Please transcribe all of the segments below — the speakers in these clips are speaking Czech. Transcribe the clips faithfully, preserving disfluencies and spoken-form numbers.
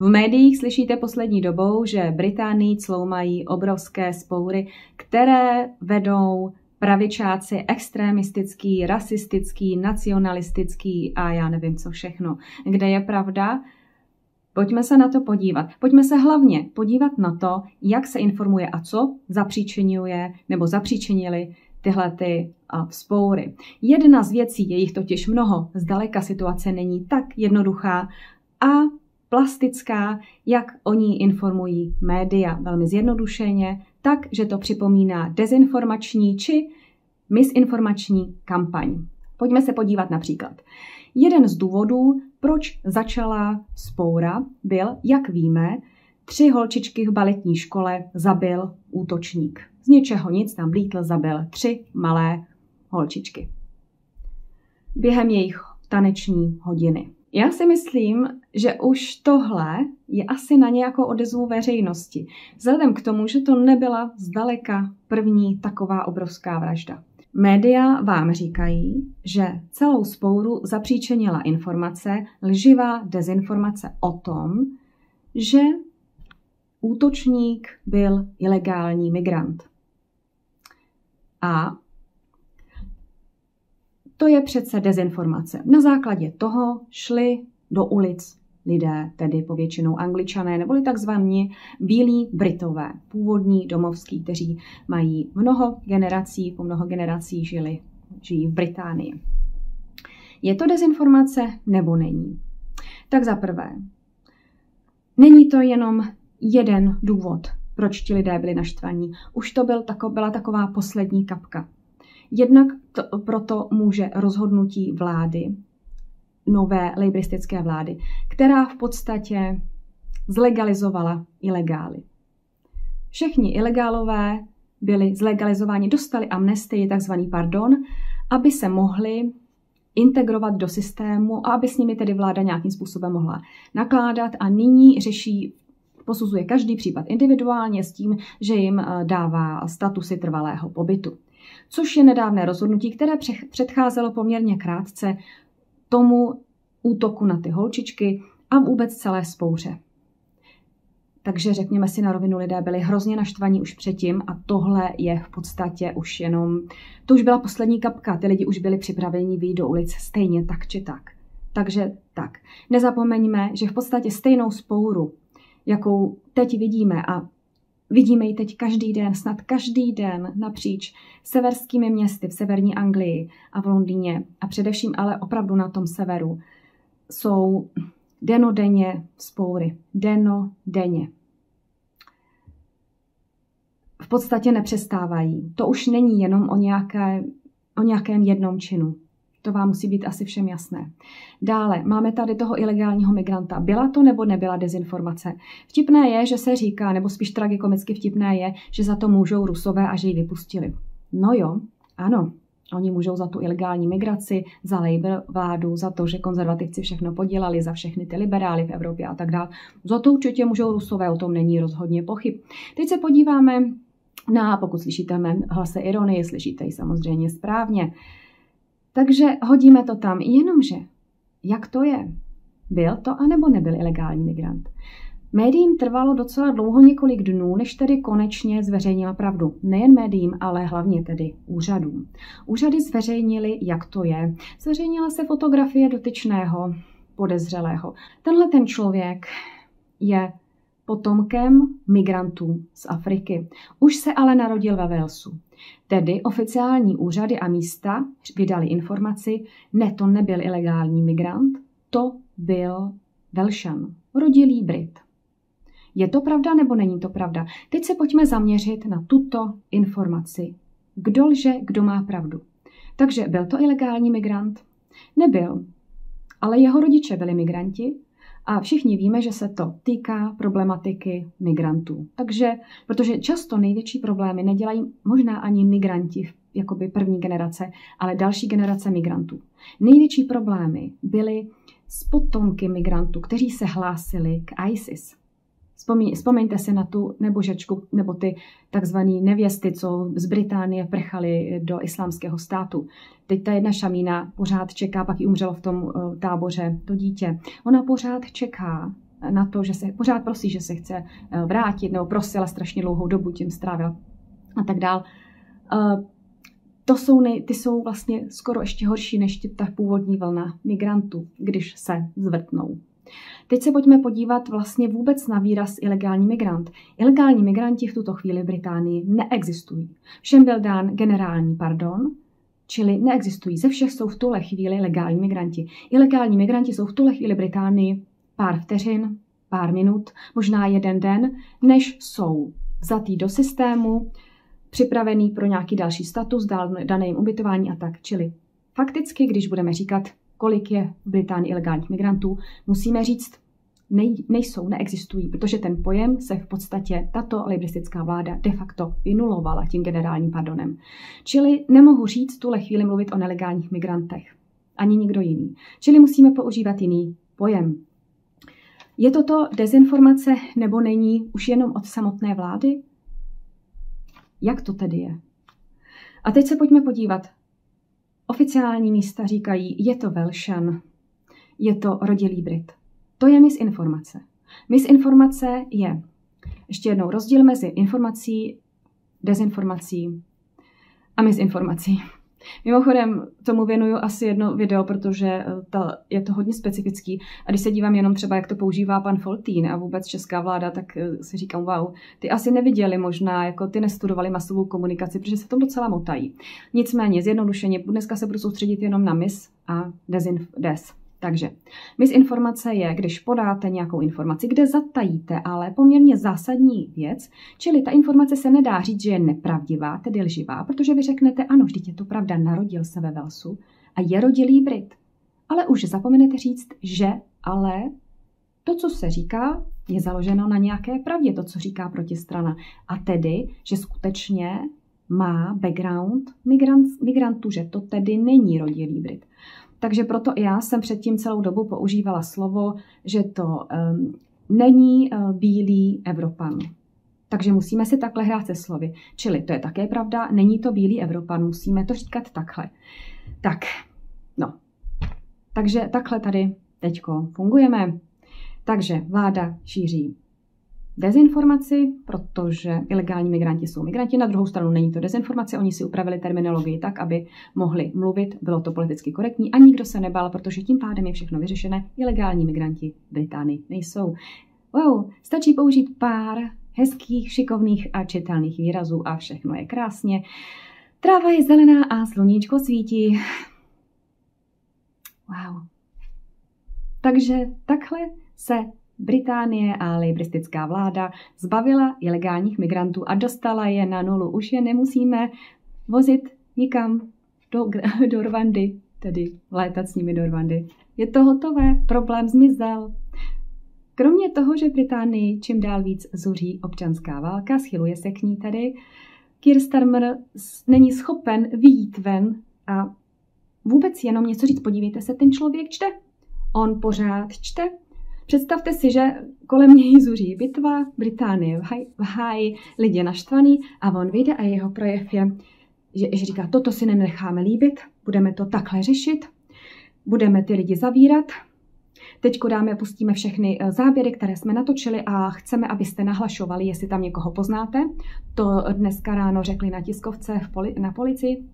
V médiích slyšíte poslední dobou, že Británii cloumají obrovské vzpoury, které vedou pravičáci extremistický, rasistický, nacionalistický a já nevím co všechno. Kde je pravda? Pojďme se na to podívat. Pojďme se hlavně podívat na to, jak se informuje a co zapříčinuje nebo zapříčinili tyhle ty vzpoury. Jedna z věcí, je jich totiž mnoho, zdaleka situace není tak jednoduchá a plastická, jak o ní informují média velmi zjednodušeně, tak, že to připomíná dezinformační či misinformační kampaň. Pojďme se podívat například. Jeden z důvodů, proč začala vzpoura, byl, jak víme, tři holčičky v baletní škole zabil útočník. Z ničeho nic tam vlítl, zabil tři malé holčičky. Během jejich taneční hodiny. Já si myslím, že už tohle je asi na nějakou odezvu veřejnosti. Vzhledem k tomu, že to nebyla zdaleka první taková obrovská vražda. Média vám říkají, že celou vzpouru zapříčinila informace, lživá dezinformace o tom, že útočník byl ilegální migrant. A to je přece dezinformace. Na základě toho šli do ulic lidé, tedy povětšinou Angličané, neboli takzvaní bílí Britové, původní domovský, kteří mají mnoho generací, po mnoho generací žili, žijí v Británii. Je to dezinformace nebo není? Tak za prvé, není to jenom jeden důvod, proč ti lidé byli naštvaní. Už to byl tako, byla taková poslední kapka. Jednak to, proto může rozhodnutí vlády, nové lejbristické vlády, která v podstatě zlegalizovala ilegály. Všichni ilegálové byli zlegalizováni, dostali amnestii, takzvaný pardon, aby se mohli integrovat do systému a aby s nimi tedy vláda nějakým způsobem mohla nakládat a nyní řeší, posuzuje každý případ individuálně s tím, že jim dává statusy trvalého pobytu. Což je nedávné rozhodnutí, které předcházelo poměrně krátce tomu útoku na ty holčičky a vůbec celé vzpouře. Takže řekněme si na rovinu, lidé byli hrozně naštvaní už předtím a tohle je v podstatě už jenom, to už byla poslední kapka, ty lidi už byli připraveni vyjít do ulic stejně tak či tak. Takže tak, nezapomeňme, že v podstatě stejnou vzpouru, jakou teď vidíme a vidíme ji teď každý den, snad každý den napříč severskými městy v severní Anglii a v Londýně a především ale opravdu na tom severu jsou denodenně vzpoury. Denodenně. V podstatě nepřestávají. To už není jenom o, nějaké, o nějakém jednom činu. To vám musí být asi všem jasné. Dále máme tady toho ilegálního migranta. Byla to nebo nebyla dezinformace? Vtipné je, že se říká, nebo spíš tragikomicky vtipné je, že za to můžou Rusové a že ji vypustili. No jo, ano, oni můžou za tu ilegální migraci, za Labour vládu, za to, že konzervativci všechno podělali, za všechny ty liberály v Evropě a tak dále. Za to určitě můžou Rusové, o tom není rozhodně pochyb. Teď se podíváme na, pokud slyšíte mé hlase ironie, slyšíte ji samozřejmě správně. Takže hodíme to tam, jenomže jak to je? Byl to anebo nebyl ilegální migrant? Médiím trvalo docela dlouho, několik dnů, než tedy konečně zveřejnila pravdu. Nejen médiím, ale hlavně tedy úřadům. Úřady zveřejnili, jak to je. Zveřejnila se fotografie dotyčného podezřelého. Tenhle ten člověk je potomkem migrantů z Afriky. Už se ale narodil ve Walesu. Tedy oficiální úřady a místa vydali informaci, ne, to nebyl ilegální migrant, to byl Velšan, rodilý Brit. Je to pravda nebo není to pravda? Teď se pojďme zaměřit na tuto informaci. Kdo lže, kdo má pravdu. Takže byl to ilegální migrant? Nebyl, ale jeho rodiče byli migranti a všichni víme, že se to týká problematiky migrantů. Takže, protože často největší problémy nedělají možná ani migranti, jakoby první generace, ale další generace migrantů. Největší problémy byly s potomky migrantů, kteří se hlásili k ISIS. Vzpomeň, vzpomeňte si na tu nebožečku, nebo ty takzvané nevěsty, co z Británie prchali do islámského státu. Teď ta jedna šamína pořád čeká, pak jí umřelo v tom táboře to dítě. Ona pořád čeká na to, že se pořád prosí, že se chce vrátit, nebo prosila strašně dlouhou dobu, tím strávila a tak dál. To jsou, nej, ty jsou vlastně skoro ještě horší než ta původní vlna migrantů, když se zvrtnou. Teď se pojďme podívat vlastně vůbec na výraz ilegální migrant. Ilegální migranti v tuto chvíli v Británii neexistují. Všem byl dán generální pardon, čili neexistují. Ze všech jsou v tuhle chvíli legální migranti. Ilegální migranti jsou v tuhle chvíli v Británii pár vteřin, pár minut, možná jeden den, než jsou vzatý do systému, připravený pro nějaký další status, dané jim ubytování a tak. Čili fakticky, když budeme říkat, kolik je v Británii ilegálních migrantů, musíme říct, nej, nejsou, neexistují, protože ten pojem se v podstatě tato libristická vláda de facto vynulovala tím generálním pardonem. Čili nemohu říct tuhle chvíli mluvit o nelegálních migrantech. Ani nikdo jiný. Čili musíme používat jiný pojem. Je toto dezinformace nebo není už jenom od samotné vlády? Jak to tedy je? A teď se pojďme podívat. Oficiální místa říkají, je to Welšan, je to rodilý Brit. To je misinformace. Misinformace je, ještě jednou, rozdíl mezi informací, dezinformací a misinformací. Mimochodem, tomu věnuju asi jedno video, protože ta, je to hodně specifický. A když se dívám jenom třeba, jak to používá pan Foltín a vůbec česká vláda, tak si říkám, wow, ty asi neviděli možná, jako ty nestudovali masovou komunikaci, protože se v tom docela motají. Nicméně, zjednodušeně, dneska se budu soustředit jenom na mis a dezinf, des. Takže misinformace je, když podáte nějakou informaci, kde zatajíte ale poměrně zásadní věc, čili ta informace se nedá říct, že je nepravdivá, tedy lživá, protože vy řeknete, ano, vždyť je to pravda, narodil se ve Walesu a je rodilý Brit. Ale už zapomenete říct, že ale to, co se říká, je založeno na nějaké pravdě, to, co říká protistrana. A tedy, že skutečně má background migrant, migrantů, že to tedy není rodilý Brit. Takže proto já jsem předtím celou dobu používala slovo, že to um, není uh, bílý Evropan. Takže musíme si takhle hrát se slovy. Čili to je také pravda, není to bílý Evropan, musíme to říkat takhle. Tak, no. Takže takhle tady teďko fungujeme. Takže vláda šíří dezinformaci, protože ilegální migranti jsou migranti. Na druhou stranu není to dezinformace, oni si upravili terminologii tak, aby mohli mluvit, bylo to politicky korektní a nikdo se nebál, protože tím pádem je všechno vyřešené. Ilegální migranti v Británii nejsou. Wow, stačí použít pár hezkých, šikovných a čitelných výrazů a všechno je krásně. Tráva je zelená a sluníčko svítí. Wow. Takže takhle se Británie a libristická vláda zbavila ilegálních migrantů a dostala je na nulu. Už je nemusíme vozit nikam do, do Rwandy, tedy létat s nimi do Rwandy. Je to hotové, problém zmizel. Kromě toho, že Británii čím dál víc zuří občanská válka, schyluje se k ní tedy, Keir Starmer není schopen vyjít ven a vůbec jenom něco říct. Podívejte se, ten člověk čte. On pořád čte. Představte si, že kolem něj zuří bitva, Británie v háji, lidi naštvaný a on vyjde a jeho projev je, že, že říká, toto si nenecháme líbit, budeme to takhle řešit, budeme ty lidi zavírat, teďko dáme, pustíme všechny záběry, které jsme natočili a chceme, abyste nahlašovali, jestli tam někoho poznáte. To dneska ráno řekli na tiskovce v poli, na policii.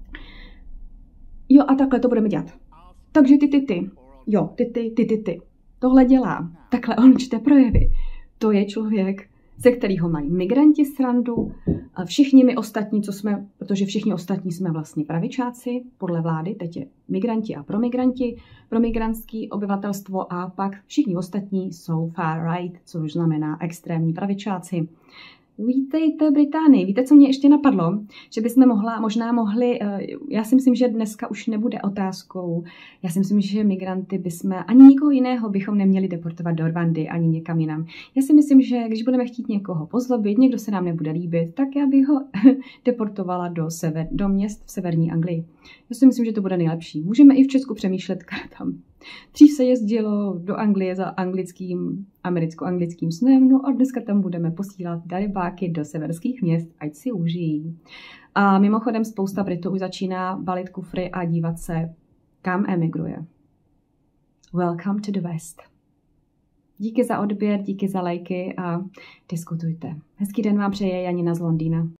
Jo, a takhle to budeme dělat. Takže ty, ty, ty. Jo, ty, ty, ty, ty, ty. Tohle dělá. Takhle on čte projevy. To je člověk, ze kterého mají migranti srandu, a všichni my ostatní, co jsme, protože všichni ostatní jsme vlastně pravičáci, podle vlády, teď je migranti a promigranti, promigrantský obyvatelstvo a pak všichni ostatní jsou far right, což znamená extrémní pravičáci. Vítejte Británii. Víte, co mě ještě napadlo? Že bychom mohla, možná mohli, já si myslím, že dneska už nebude otázkou, já si myslím, že migranty bychom, ani nikoho jiného bychom neměli deportovat do Rwandy, ani někam jinam. Já si myslím, že když budeme chtít někoho pozlobit, někdo se nám nebude líbit, tak já bych ho deportovala do, sever, do měst v severní Anglii. Já si myslím, že to bude nejlepší. Můžeme i v Česku přemýšlet tam. Dřív se jezdilo do Anglie za anglickým, americko-anglickým snem, no a dneska tam budeme posílat darebáky do severských měst, ať si užijí. A mimochodem spousta Britů už začíná balit kufry a dívat se, kam emigruje. Welcome to the West. Díky za odběr, díky za lajky a diskutujte. Hezký den vám přeje Janina z Londýna.